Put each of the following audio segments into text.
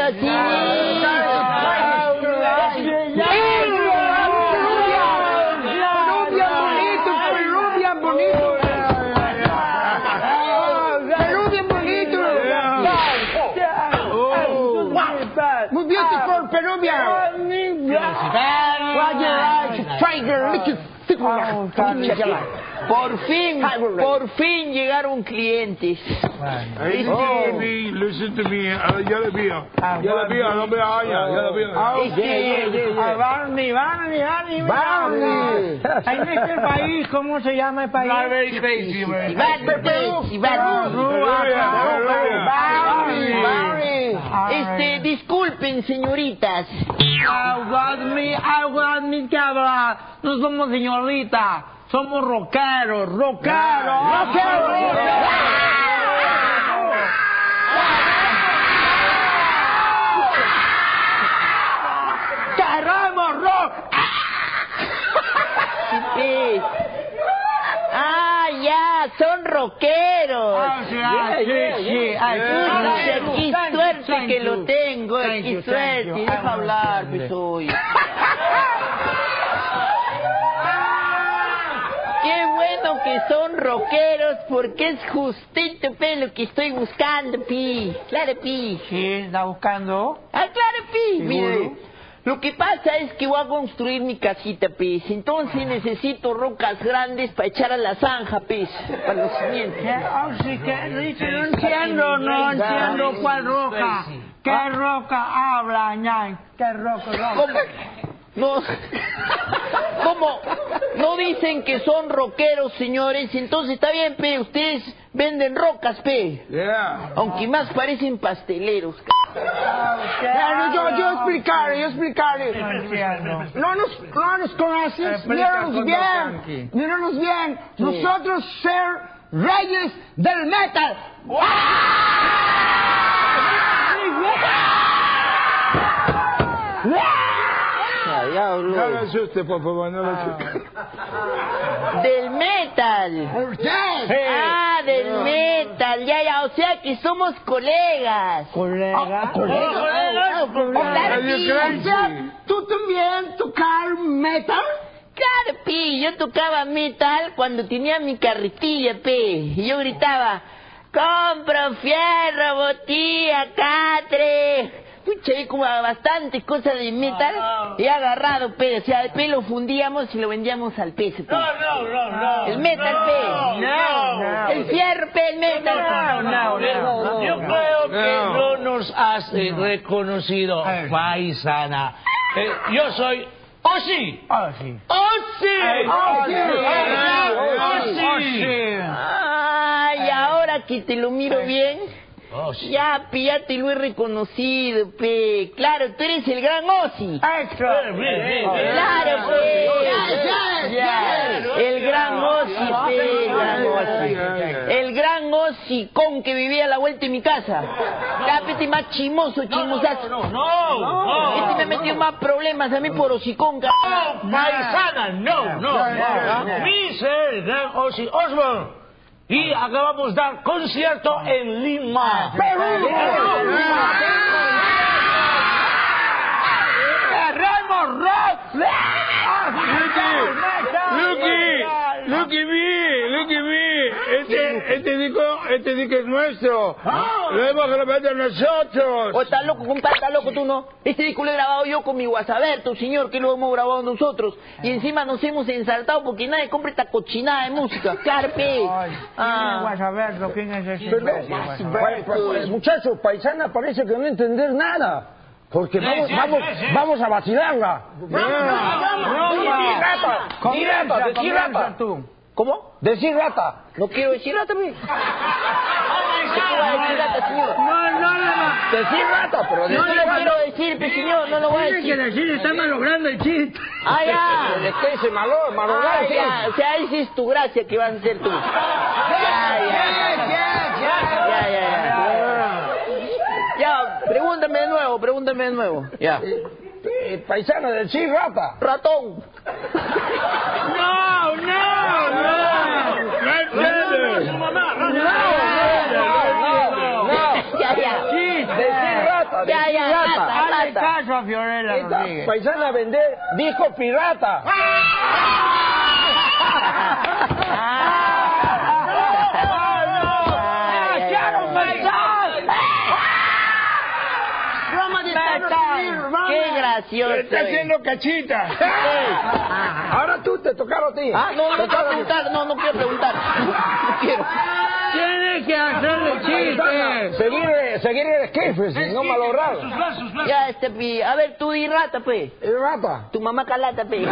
sí. Beautiful Peruvian. Por fin llegaron clientes. Listen to me. Ya le vi, no me vaya. Ya le vi. Barney. En este país, ¿cómo se llama el país? Disculpen, señoritas. Aguadme que habla. No somos señoritas, somos rockeros. ¡Queremos rock! Ah, ya, son rockeros. Sí. Qué suerte que lo tengo, qué suerte. Deja hablar, pues hoy. Qué bueno que son rockeros, porque es justito, lo que estoy buscando, pi. Claro, pi. Sí, ¿está buscando? Ah, claro, pi. Mire, lo que pasa es que voy a construir mi casita, pez. Entonces necesito rocas grandes para echar a la zanja, pez. Para los cimientos. No entiendo cuál roca. ¿Qué roca habla, ñay? ¿Qué roca? ¿Cómo? ¿No dicen que son rockeros, señores? Entonces está bien, pe. Ustedes venden rocas, pe. Yeah. Aunque más parecen pasteleros. Yo explicaré. No nos conoces, míranos bien. Sí. Nosotros ser reyes del metal. No lo asuste, por favor, no lo asuste. Del metal. Ah, del metal. Ya, o sea que somos colegas. ¿Colegas? ¿Tú también tocar metal? Claro, pi, yo tocaba metal cuando tenía mi carretilla, pe. Y yo gritaba, compro fierro, botella, catre. Pucha, hay como bastantes cosas de metal. He agarrado, pe. O sea, el pe lo fundíamos y lo vendíamos al peso, pe. No. El metal, pe. No. El fierro, pe, el metal. No. Yo creo que no nos has reconocido, paisana. Yo soy Ozzy. Ay, ahora que te lo miro bien. Ya, pe, ya te lo he reconocido, pe. Claro, tú eres el gran Ozzy. Claro, pe. El gran Ozzy, pe. El gran Ozzy con que vivía a la vuelta de mi casa. Ya, pe, este más chismosazo. No. Este me ha metido más problemas a mí por hocicón, Paisana, no. Dice el gran Ozzy Osbourne. Y acabamos de dar concierto en Lima, Perú. ¡Queremos rock! Look at me. Este disco es nuestro. Lo hemos grabado nosotros. O estás loco, compadre, estás loco tú, ¿no? Este disco lo he grabado yo con mi Guasaberto, señor, que lo hemos grabado nosotros. Y encima nos hemos ensaltado porque nadie compra esta cochinada de música. Claro, pe. Guasaberto, ¿quién es ese? Muchachos, paisana parece que no entender nada. Porque vamos a vacilarla. Decir rata. ¿Cómo? Decir rata. No quiero decir rata, pe. ¿Qué va a decir rata, señor? No. Decir rata, pero No lo quiero decir, pe, señor, no lo voy a decir. Tiene que decir, está malogrando el chiste. Ah, ya. Después se malogrado, sí. Ya. O sea, esa es tu gracia que vas a hacer tú. Ya, pregúntame de nuevo. Ya. Paisano, decir rata. Ratón. No. Ya. Decir rata. pirata. Ya, pirata. Hazle caso a Fiorella Esta Rodríguez. paisana vender disco pirata. ¡Qué gracioso! Está haciendo cachita. Ahora tú te tocaron a ti. Ah, no quiero preguntar, no quiero preguntar. No quiero. Tienes que hacerle chiste. Seguir el escape, si no malograr. Ya, a ver, tú di rata, pues. Rata. Tu mamá calata, pues.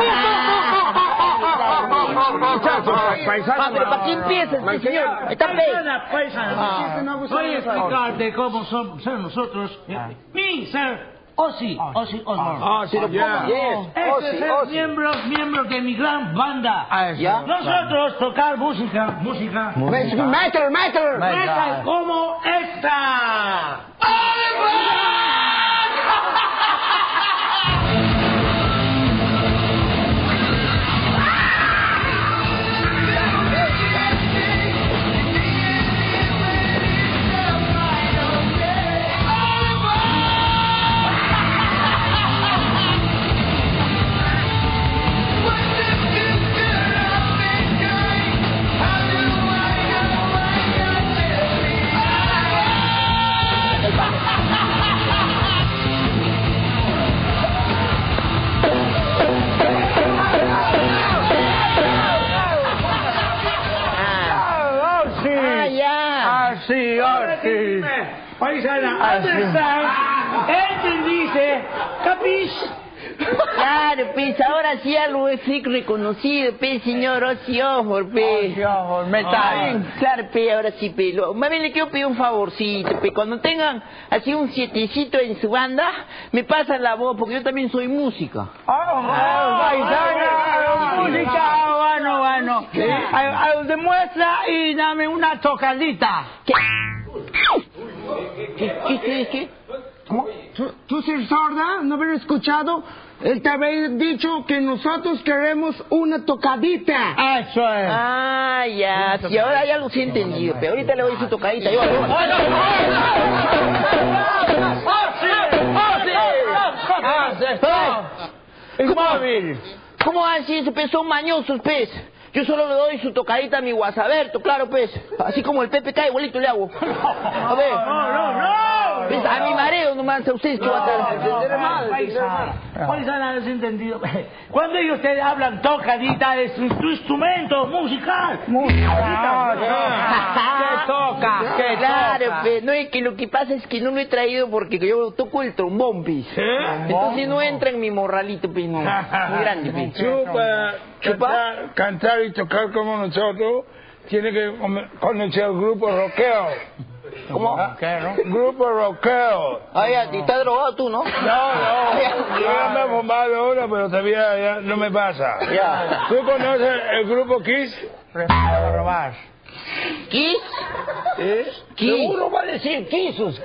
Muchachos, paisana. Pero ¿para qué empieza este señor? Está pues. Paisana, voy a explicarte cómo somos nosotros. Mi ser Ozzy Osbourne. Sí, lo pongo. Este es el miembros de mi gran banda. ¿Ya? Nosotros tocar música Metal. como esta. Sí. Paisana, understand, entendiste, capish. Claro, pues, ahora sí ya lo he reconocido, pues, señor Ozzy Osbourne, pues. Metal. Claro, pues, ahora sí, pues. Más bien le quiero pedir un favorcito, pues. Cuando tengan así un sietecito en su banda, me pasan la voz, porque yo también soy música. Paisana, música, bueno. Demuestra y dame una tocadita. ¿Qué? ¿Cómo? ¿Tú eres sorda? ¿No haber escuchado? Él te había dicho que nosotros queremos una tocadita. Eso es. Ah, ya. Y ahora ya lo he entendido, pero ahorita le doy su tocadita. ¿Cómo así? Son mañosos, pues. Yo solo le doy su tocadita a mi guasaberto, claro, pues. Así como el PPK, igualito le hago. A ver. No. Pues a mi mareo nomás, a ustedes que va a estar. Paisana, has entendido. Cuando ellos te hablan tocadita, es tu instrumento musical. ¿Qué toca? Claro, pues. No, es que lo que pasa es que no lo he traído porque yo toco el trombón, pues. Entonces no entra en mi morralito, pues, no. Muy grande, pues. Cantar y tocar como nosotros, tiene que conocer el grupo rockero. ¿Cómo? Grupo rockero. Ah, ya, ¿y estás drogado tú, no? No, yo ya me he fumado ahora, pero todavía ya no me pasa. Ya. ¿Tú conoces el grupo Kiss? ¿Kiss? ¿Kiss? Seguro va a decir Kissus.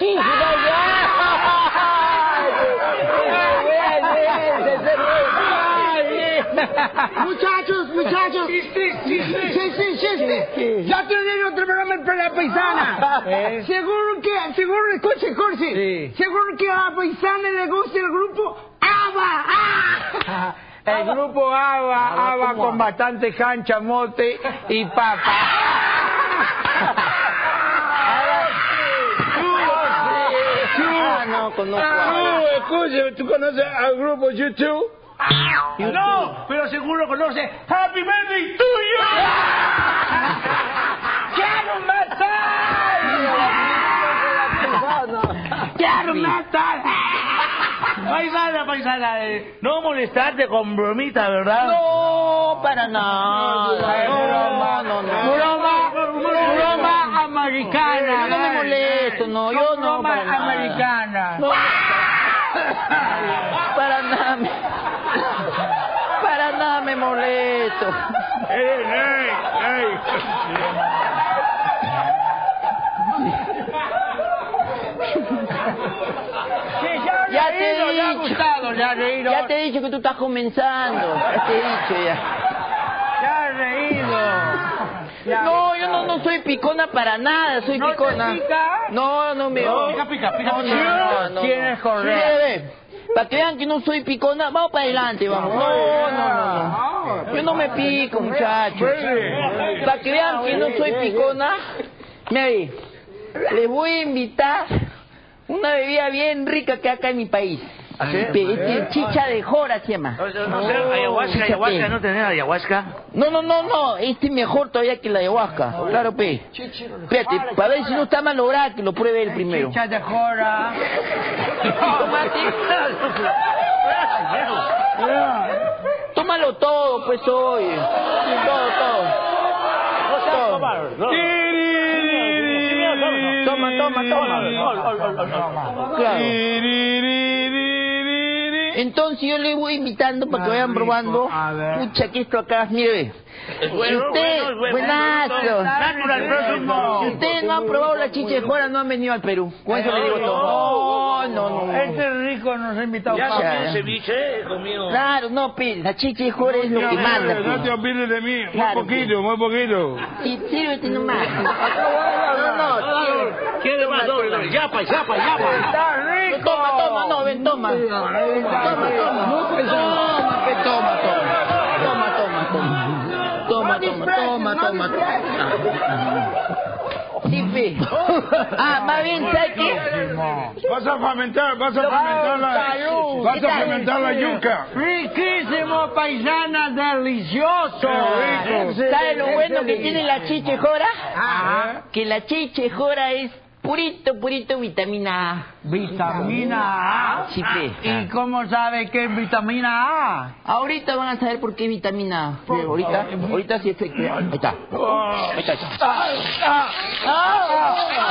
Muchachos. Sí. Ya tienen otro programa en la paisana. Seguro que, escuche, Corsi. Sí. Seguro que a la paisana le gusta el grupo ABBA. El grupo ABBA con bastante cancha, mote y papa. No conozco. Escucha, ¿tú conoces al grupo YouTube? No, pero seguro conoce Happy Birthday to you. ¡Quiero matar! Paisana, no molestarte con bromita, ¿verdad? No, para nada. No. Broma americana. No me molesto, no, yo no. Broma americana. No. Para nada me molesto. Ya te he dicho que tú estás comenzando. Ya te he dicho ya. Ya has reído. No, yo no soy picona para nada, soy picona. No, no me... Pica. No. Tienes correa. Para que vean que no soy picona, vamos para adelante, vamos. No. Yo no me pico, muchachos. Para que vean que no soy picona, mira ahí, les voy a invitar una bebida bien rica que hay acá en mi país. Chicha de jora se llama. No sé, ayahuasca, ¿no tenés ayahuasca? No, este es mejor todavía que la ayahuasca. Claro, pe. Espérate, para ver si no está mal logrado, que lo pruebe él primero. Chicha de jora. Tómalo todo, pues, hoy. Todo. Toma. Claro. Entonces yo le voy invitando para que vayan probando. Pucha, que esto acá, mire. Buenazo. Si ustedes no han probado la chicha de jora, no han venido al Perú. Con eso le digo todo. No. Este rico nos ha invitado. Ya comí un ceviche conmigo. Claro, no, pero la chicha de jora es lo que manda. No te olvides de mí, Claro, muy poquito. Sí, sírvete nomás. No, ¿Quiere más? Yapa. Está rico. Toma, no, ven, toma. Toma. Sí, fe. Más bien, ¿sabes qué? Vas a fermentar la yuca. Riquísimo, paisana, delicioso. ¿Sabes lo bueno que tiene la chicha de jora? Que la chicha de jora es purito vitamina A. Vitamina A. Sí, fe. ¿Y cómo sabe que es vitamina A? Ahorita van a saber por qué vitamina A. Ahorita sí efectiva. Ahí está.